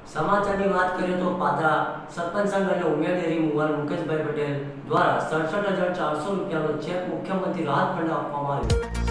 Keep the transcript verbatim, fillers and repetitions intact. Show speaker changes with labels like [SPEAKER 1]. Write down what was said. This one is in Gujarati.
[SPEAKER 1] સમાચારની વાત કરીએ તો પાદરા સરપંચ સંઘ અને ઉમિયા ડેરી મુવાલ મુકેશભાઈ પટેલ દ્વારા સડસઠ હજાર ચારસો રૂપિયાનો ચેક મુખ્યમંત્રી રાહત ફંડ આપવામાં આવ્યો।